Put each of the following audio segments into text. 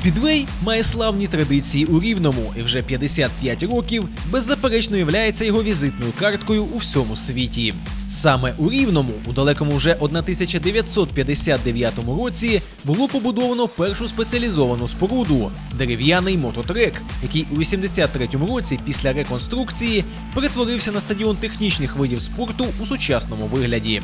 Спідвей має славні традиції у Рівному і вже 55 років беззаперечно являється його візитною карткою у всьому світі. Саме у Рівному у далекому вже 1959 році було побудовано першу спеціалізовану споруду – дерев'яний мототрек, який у 83 році після реконструкції перетворився на стадіон технічних видів спорту у сучасному вигляді.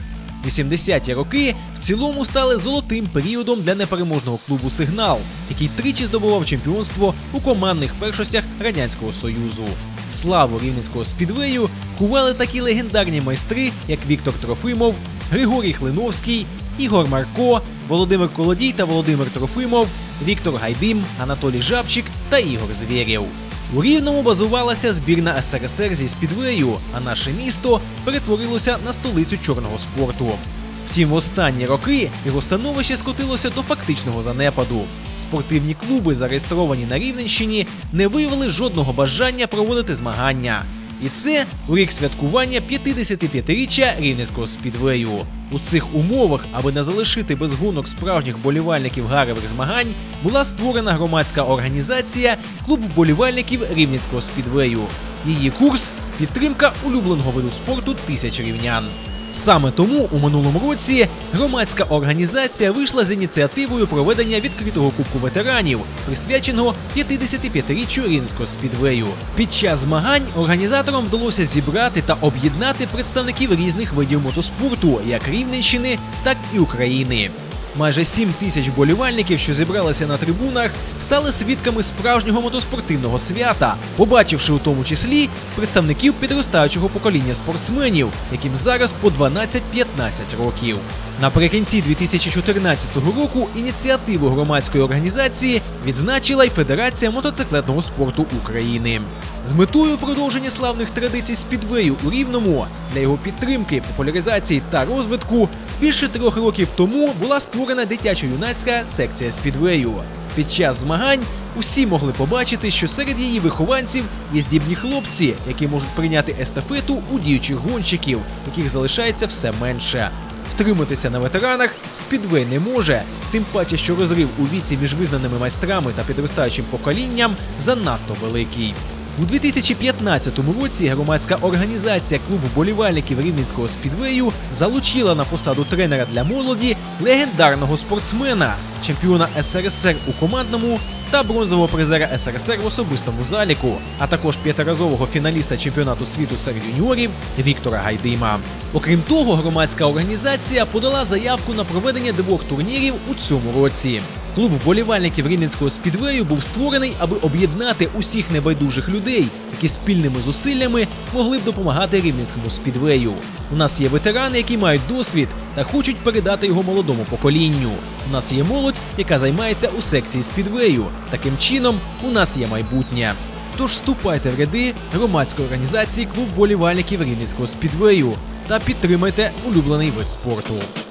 80-ті роки в цілому стали золотим періодом для непереможного клубу «Сигнал», який тричі здобував чемпіонство у командних першостях Радянського Союзу. Славу рівненського спідвею кували такі легендарні майстри, як Віктор Трофимов, Григорій Хлиновський, Ігор Марко, Володимир Колодій та Володимир Трофимов, Віктор Гайдим, Анатолій Жабчик та Ігор Звєрєв. У Рівному базувалася збірна СРСР зі спідвею, а наше місто перетворилося на столицю чорного спорту. Втім, в останні роки його становище скотилося до фактичного занепаду. Спортивні клуби, зареєстровані на Рівненщині, не виявили жодного бажання проводити змагання. І це у рік святкування 55-річчя рівненського спідвею. У цих умовах, аби не залишити без гонок справжніх вболівальників гаревих змагань, була створена громадська організація «Клуб вболівальників рівненського спідвею». Її курс – підтримка улюбленого виду спорту тисяч рівнян. Саме тому у минулому році громадська організація вийшла з ініціативою проведення відкритого кубку ветеранів, присвяченого 55-річчю рівненського спідвею. Під час змагань організаторам вдалося зібрати та об'єднати представників різних видів мотоспорту, як Рівненщини, так і України. Майже 7 тисяч вболівальників, що зібралися на трибунах, стали свідками справжнього мотоспортивного свята, побачивши у тому числі представників підростаючого покоління спортсменів, яким зараз по 12-15 років. Наприкінці 2014 року ініціативу громадської організації відзначила й Федерація мотоциклетного спорту України. З метою продовження славних традицій спідвею у Рівному, для його підтримки, популяризації та розвитку більше 3 років тому була створена дитячо-юнацька секція спідвею. Під час змагань усі могли побачити, що серед її вихованців є здібні хлопці, які можуть прийняти естафету у діючих гонщиків, яких залишається все менше. Втриматися на ветеранах спідвей не може, тим паче, що розрив у віці між визнаними майстрами та підростаючим поколінням занадто великий. У 2015 році громадська організація «Клуб вболівальників рівненського спідвею» залучила на посаду тренера для молоді легендарного спортсмена, чемпіона СРСР у командному та бронзового призера СРСР в особистому заліку, а також 5-разового фіналіста чемпіонату світу серед юніорів Віктора Гайдима. Окрім того, громадська організація подала заявку на проведення 2 турнірів у цьому році. Клуб вболівальників рівненського спідвею був створений, аби об'єднати усіх небайдужих людей, які спільними зусиллями могли б допомагати рівненському спідвею. У нас є ветерани, які мають досвід та хочуть передати його молодому поколінню. У нас є молодь, яка займається у секції спідвею. Таким чином, у нас є майбутнє. Тож вступайте в ряди громадської організації «Клуб вболівальників рівненського спідвею» та підтримайте улюблений вид спорту.